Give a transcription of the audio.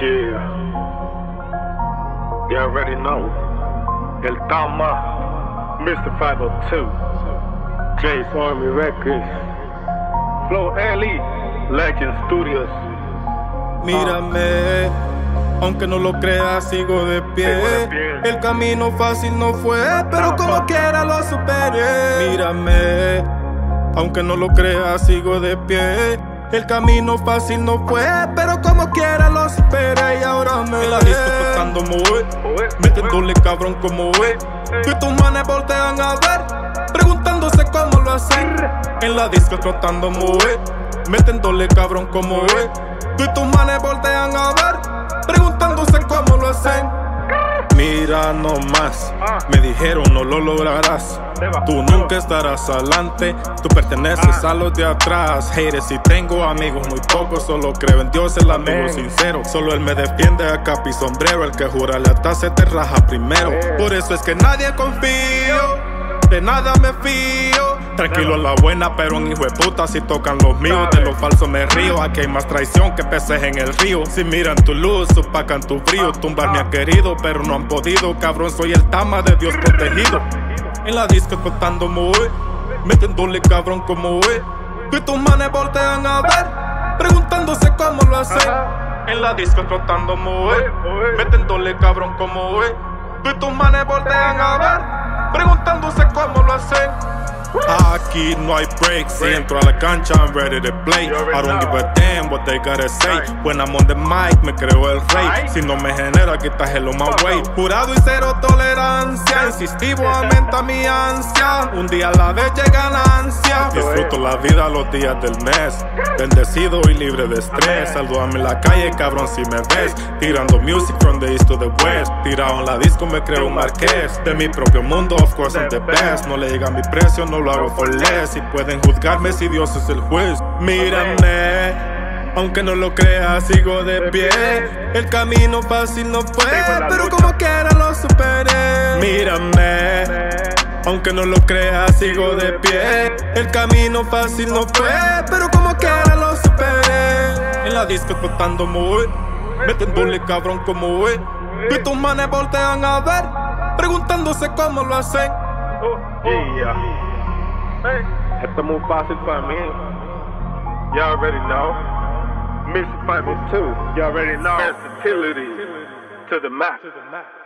Yeah, you already know. El Tama, Mr. 502, Jay's Army Records, Flow Alley, Legend Studios. Mírame, aunque no lo creas, sigo de pie. El camino fácil no fue, pero como quiera lo superé. Mírame, aunque no lo creas, sigo de pie. El camino fácil no fue, pero como quiera lo superé. Y ahora me la disco tocando mover, metiéndole cabrón como es. Y tus manes voltean a ver, preguntándose cómo lo hacen. En la disco tratando mover, metiéndole cabrón como es. Y tus manes voltean a ver, preguntándose cómo lo hacen. Mira nomás, me dijeron no lo lograrás. Tú nunca estarás adelante, tú perteneces a los de atrás. Haters, si tengo amigos muy pocos, solo creo en Dios, el amigo sincero. Solo él me defiende a capa y sombrero, el que jura lealtad se te raja primero. Por eso es que nadie confío, de nada me fío. Tranquilo a la buena, pero un hijo de puta si tocan los míos. De lo falso me río, aquí hay más traición que peces en el río. Si miran tu luz, opacan tu brillo. Tumbar me han querido, pero no han podido. Cabrón, soy el Tama de Dios protegido. En la disco contando moe, metiéndole cabrón como es. Y tus manes voltean a ver, preguntándose cómo lo hacen. En la disco trotando moe, metiéndole cabrón como es. Y tus manes voltean a ver, preguntándose cómo lo hacen. Aquí no hay breaks, si entro a la cancha I'm ready to play. I don't give a damn what they gotta say. When I'm on the mic me creo el rey. Si no me genera quita hello my way. Jurado y cero tolerancia, insistivo aumenta mi ansia. Un día a la vez llega ganancia. Disfruto la vida los días del mes, bendecido y libre de estrés. Saludame en la calle cabrón si me ves, tirando music from the east to the west. Tirado en la disco me creo un marqués, de mi propio mundo of course I'm the best. No le llega mi precio, no lo hago for less. Y pueden juzgarme si Dios es el juez. Mírame, aunque no lo creas, sigo de pie. El camino fácil no fue, pero como quiera lo superé. Mírame, aunque no lo creas, sigo de pie. El camino fácil no fue, pero como quiera lo superé. En la disco tratando mover, metiéndole cabrón como es. Y tus manes voltean a ver, preguntándose cómo lo hacen. Yeah. Esto es muy fácil para mí. You already know. Mr. 502. You already know. Versatility to the max.